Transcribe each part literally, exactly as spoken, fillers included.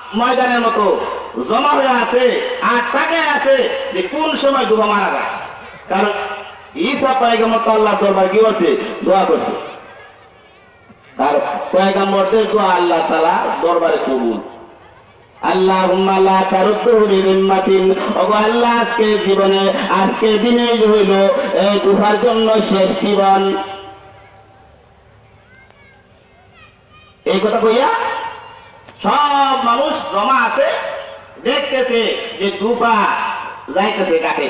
ময়দানের মতো জমা হয়ে আছে আর তাকায় আছে যে কোন সময় দুবা মারা যায়। কারণ ঈসা পয়গম্বর তো আল্লাহ দরবার কি করছে? দোয়া করছে। তার পয়গম্বরদের দোয়া আল্লাহ তাআলা দরবারে কবুল। আল্লাহুম্মা লা তারুদ্দুহু লিউম্মাতিন, ওগো আল্লাহ আজকে জীবনে আজকে দিনে হইল এই দুবার জন্য শেষ জীবন। এই কথা কইয়া সব মানুষ জমা আছে, দেখতেছে যে দুপা যাইতেছে কাটে।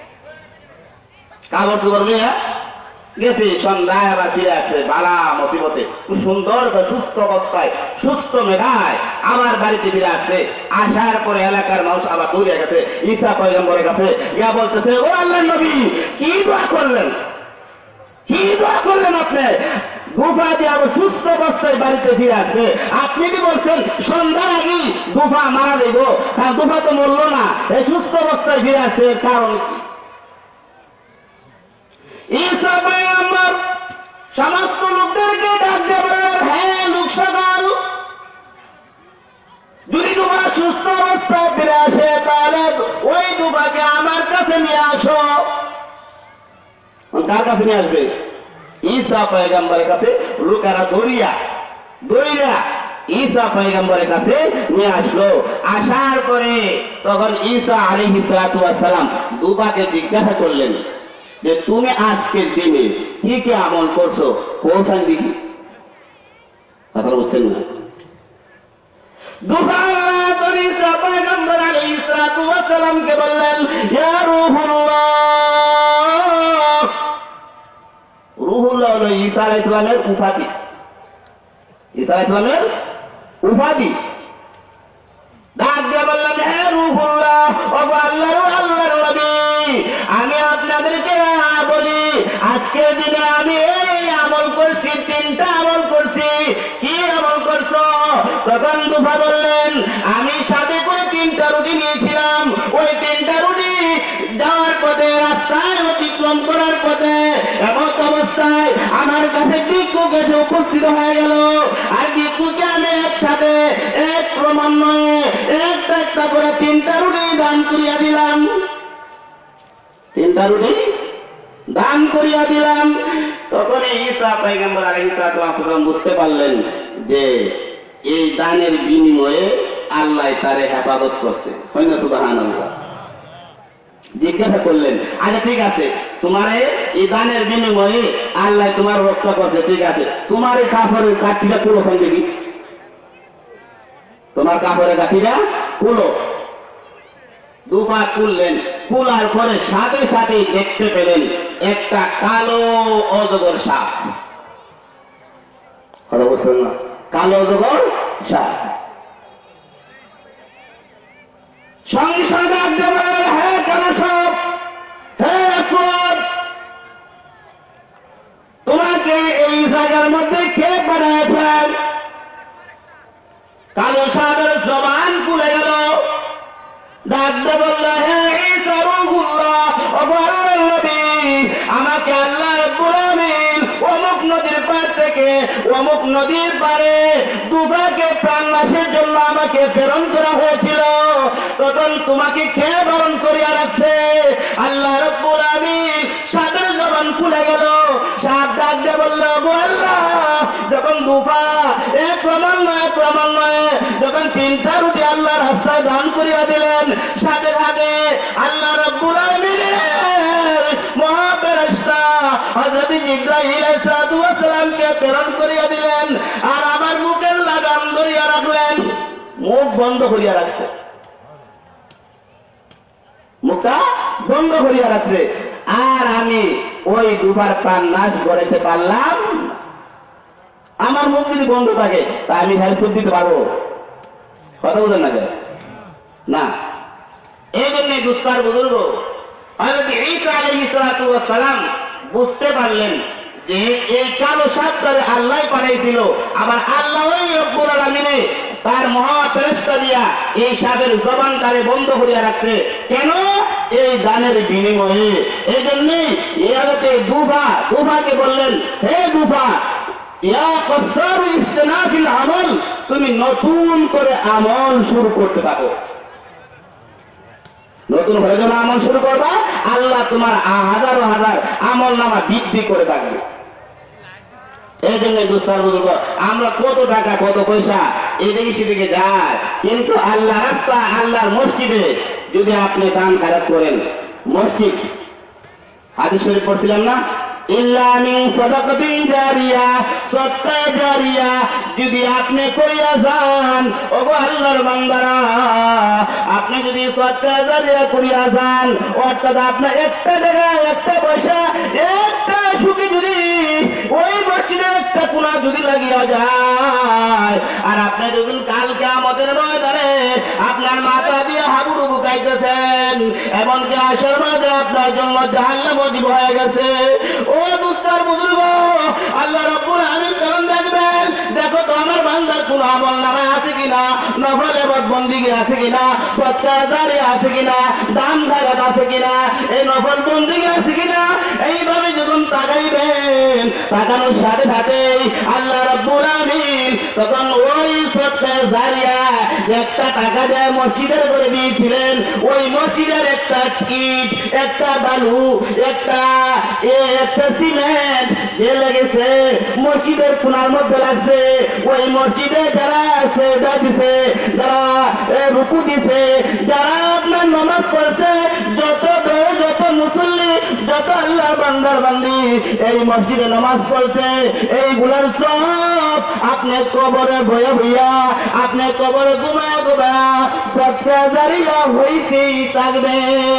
কাগজ করবে গেছে সন্ধ্যায় আবার ফিরে আসছে বালা মতিমতে খুব সুন্দর সুস্থ অবস্থায় সুস্থ মেধায় আমার বাড়িতে ফিরে আসছে। আসার পরে এলাকার মানুষ আবার দৌড়ে গেছে ঈসা পয়গম্বরের কাছে, ইয়া বলতেছে, ও আল্লাহর নবী, কি দোয়া করলেন, কি দোয়া করলেন আপনি? গুফা দিয়ে আবার সুস্থ অবস্থায় বাড়িতে ফিরে আসছে, আপনি কি বলছেন সন্ধ্যার আগেই গুফা মারা দেব? কারণ গুফা তো মরল না, এই সুস্থ অবস্থায় ফিরে আসছে, কারণ ঈসা পয়গম্বর সমস্ত লোকদেরকে ডাক দেবেন, হ্যাঁ লোক সকল, যদি তোমার সুস্থ অবস্থায় ফিরে আসে তাহলে ওই দুবাকে আমার কাছে নিয়ে আসো। কার কাছে নিয়ে আসবে? ঈসা পয়গম্বরের কাছে লোকেরা দৌড়িয়া দৌড়িয়া ঈসা পয়গম্বরের কাছে নিয়ে আসলো। আসার পরে তখন ঈসা আলাইহিস সালাতু ওয়াস সালাম দুবাকে জিজ্ঞাসা করলেন যে তুমি আজকের দিনে কি কি আমল করছো, কোথায় দেখি? কথা বুঝছেন না? ঈসা পয়গম্বর আলাইহিস সালাতু ওয়াস সালামকে বললেন, ইয়া রূহুল্লাহ। রূহুল্লাহ হলো ঈসা আলাইহিস সালামের উপাধি। ঈসা আলাইহিস সালামের উপাধি। ডাক দিয়ে বললেন, হে রূহুল্লাহ, ওগো আল্লাহর আল্লাহর নবী, আমি আপনাদেরকে বলি আজকের দিনে আমি এই আমল করছি, তিনটা আমল করছি। কি আমল করছো? তখন দুফা বললেন, আমি সাথে করে তিনটা রুটি নিয়েছিলাম, ওই তিনটা রুটি যাওয়ার পথে রাস্তায় অতিক্রম করার পথে এমন অবস্থায় আমার কাছে ভিক্ষুক এসে উপস্থিত হয়ে গেল, আর ভিক্ষুকে আমি একসাথে এক ক্রমান্বয়ে একটা একটা করে তিনটা রুটি দান করিয়া দিলাম। তিনটা রুটি দান করিয়া দিলাম। তখন ঈসা পয়গম্বর আলাইহিস সালাম বুঝতে পারলেন যে এই দানের বিনিময়ে আল্লাহ তারে হেফাজত করছে। হয় না? সুবহানাল্লাহ। জিজ্ঞাসা করলেন, আচ্ছা ঠিক আছে, তোমার এই দানের বিনিময়ে আল্লাহ তোমার রক্ষা করছে, ঠিক আছে, তোমার এই কাপড়ের কাঠিটা পুরো খান দেখি, তোমার কাপড়ের কাঠিটা পুরো। দুপা খুললেন, খোলার পরে সাথে সাথে দেখতে পেলেন একটা কালো অজগর সাপ। কথা বলছেন না? কালো অজগর সাপ। সঙ্গে সঙ্গে হ্যাঁ কালো সাপ, হ্যাঁ আসুন, তোমাকে এই জায়গার মধ্যে কে পাঠাচ্ছেন? কালো সাপের জবান খুলে গেল, ডাকতে বলল, হে ঈসা রূহুল্লাহ, ওগো আল্লাহর নবী, আমাকে আল্লাহ রাব্বুল আলামিন অমুক নদীর পার থেকে অমুক নদীর পারে দুবাকে প্রাণনাশের জন্য আমাকে প্রেরণ করা হয়েছিল। তখন তোমাকে কে বরণ করিয়া রাখছে? আল্লাহ রাব্বুল আলামিন সাপের জবান খুলে গেল। সাপ ডাকতে বলল, ওগো আল্লাহ, যখন দুপা এক ক্রমান্বয়ে ক্রমান্বয়ে যখন তিনটা রুটি আল্লাহ রাস্তায় দান করিয়া দিলেন, সাথে সাথে আল্লাহ রাব্বুল আলামিনের মহাফেরেশতা হযরত জিবরাইল আলাইহিস সালামকে প্রেরণ করিয়া দিলেন, আর আমার মুখের লাগাম ধরিয়া রাখলেন, মুখ বন্ধ করিয়া রাখছে, মুখটা বন্ধ করিয়া রাখছে। আর আমি ওই দুবার প্রাণ নাশ করাইতে পারলাম। আমার মুখ যদি বন্ধ থাকে তা আমি হেল্প দিতে পারবো? কথা বলেন না না। এই জন্য দুস্তার বুজুর্গ হযরত ঈসা আলাইহিস সালাম বুঝতে পারলেন যে এই কালো সাপটারে আল্লাহ পাঠাইছিল, আবার আল্লাহ ওই রব্বুল আলামিনে তার মহা ফেরেশতা দিয়া এই সাপের জবানটারে বন্ধ করিয়া রাখছে। কেন? এই দানের বিনিময়ে। এই জন্যই হযরত দুফা দুফাকে বললেন, হে দুফা, ইয়া কসর ইস্তেনাফিল আমল, তুমি নতুন করে আমল শুরু করতে পারো। নতুন করে যখন আমল শুরু করবা, আল্লাহ তোমার হাজারো হাজার আমল নামা বৃদ্ধি করে থাকবে। এই জন্য দুস্তার বুজুর্গ, আমরা কত টাকা কত পয়সা এদিকে সেদিকে যায়, কিন্তু আল্লাহ রাস্তা আল্লাহর মসজিদে যদি আপনি দান খারাপ করেন, মসজিদ হাদিস শরীফ পড়ছিলাম না, ইল্লা মিন সাদাকাতিন জারিয়া, সদকা জারিয়া যদি আপনি করিয়া যান, ওগো আল্লাহর বান্দারা, আপনি যদি সদকা জারিয়া করিয়া যান, অর্থাৎ আপনার একটা টাকা একটা পয়সা একটা সুখী যদি ওই মসজিদে একটা কোনা যদি লাগিয়া যায়, আর আপনি যখন কালকে আমাদের ময়দানে আপনার মাথা দিয়ে হাবুডুবু খাইতেছেন, এমনকি আসর মাঝে আপনার জন্য জাহান্নাম ওয়াজিব হয়ে গেছে। ও দুস্তার বুজুর্গ, আল্লাহ রাব্বুল আলামিন কারণ দেখবেন, দেখো তো আমার বান্দার কোন আমল নামা আছে কিনা, নফল ইবাদত বন্দেগী আছে কিনা, সদকা জারিয়া আছে কিনা, দান খায়রাত আছে কিনা, এই নফল বন্দেগী আছে কিনা। এইভাবে যখন তাকাইবেন, তাকানোর সাথে সাথে আল্লাহ রাব্বুল আলামিন তখন ওই সদকা জারিয়া একটা টাকা দেয় মসজিদের করে দিয়েছিলেন, ওই মসজিদের একটা ইট, একটা বালু, একটা একটা সিমেন্ট যে লেগেছে মসজিদের কোনার মধ্যে লাগছে, ওই মসজিদে যারা সেজদা দিছে, যারা রুকু দিছে, যারা আপনার নামাজ পড়ছে, যত যত মুসল্লি, যত আল্লাহ বান্দার বান্দি এই মসজিদে নামাজ পড়ছে, এইগুলার সব আপনি কবরে বয়ে বইয়া, আপনি কবরে ঘুমায় ঘুমা সদকা জারিয়া হইতেই থাকবে।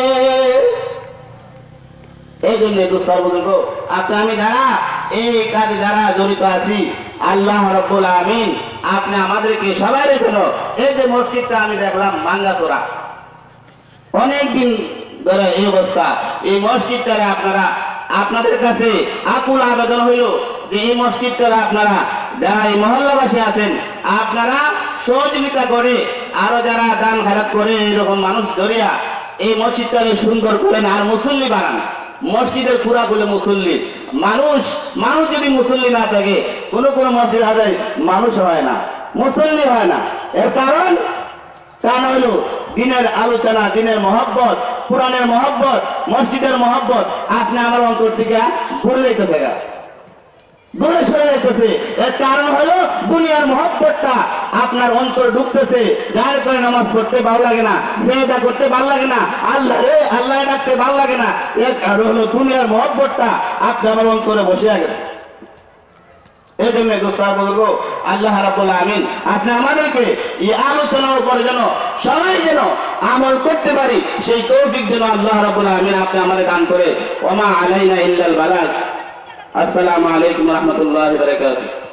এই জন্য দুস্তার বুজুর্গ, আপনি আমি যারা এই কাজে যারা জড়িত আছি, আল্লাহ রাব্বুল আমিন আপনি আমাদেরকে সবাই জন্য, এই যে মসজিদটা আমি দেখলাম ভাঙ্গাচোরা, অনেকদিন ধরে এই অবস্থা, এই মসজিদটারে আপনারা আপনাদের কাছে আকুল আবেদন হইল যে এই মসজিদটারে আপনারা যারা এই মহল্লাবাসী আছেন, আপনারা সহযোগিতা করে আরো যারা দান খারাপ করে এরকম মানুষ ধরিয়া এই মসজিদটারে সুন্দর করেন, আর মুসল্লি বানান। মসজিদের পুরা বলে মুসল্লি, মানুষ মানুষ যদি মুসল্লি না থাকে, কোনো কোনো মসজিদ আদায় মানুষ হয় না, মুসল্লি হয় না। এর কারণ কারণ হইল দিনের আলোচনা, দিনের মহব্বত, কোরআনের মহব্বত, মসজিদের মহব্বত আপনি আমার অন্তর থেকে ভুলে যেতে থাকা, দূরে সরে যেতেছে। এর কারণ হলো দুনিয়ার মহব্বতটা আপনার অন্তর ঢুকতেছে, যার করে নামাজ পড়তে ভালো লাগে না, সেটা করতে ভালো লাগে না, আল্লাহ রে আল্লাহ ডাকতে ভালো লাগে না। এর কারণ হলো দুনিয়ার মহব্বতটা আপনি আমার অন্তরে বসে গেছে। এই জন্য দোস্তার বলবো, আল্লাহ রাব্বুল আমিন আপনি আমাদেরকে এই আলোচনার উপরে যেন সবাই যেন আমল করতে পারি, সেই তৌফিক যেন আল্লাহ রাব্বুল আমিন আপনি আমাদের দান করে। ওমা আলাইনা ইল্লাল বালাগ। আসসালামু আলাইকুম ওয়া রাহমাতুল্লাহি ওয়া বারাকাতুহু।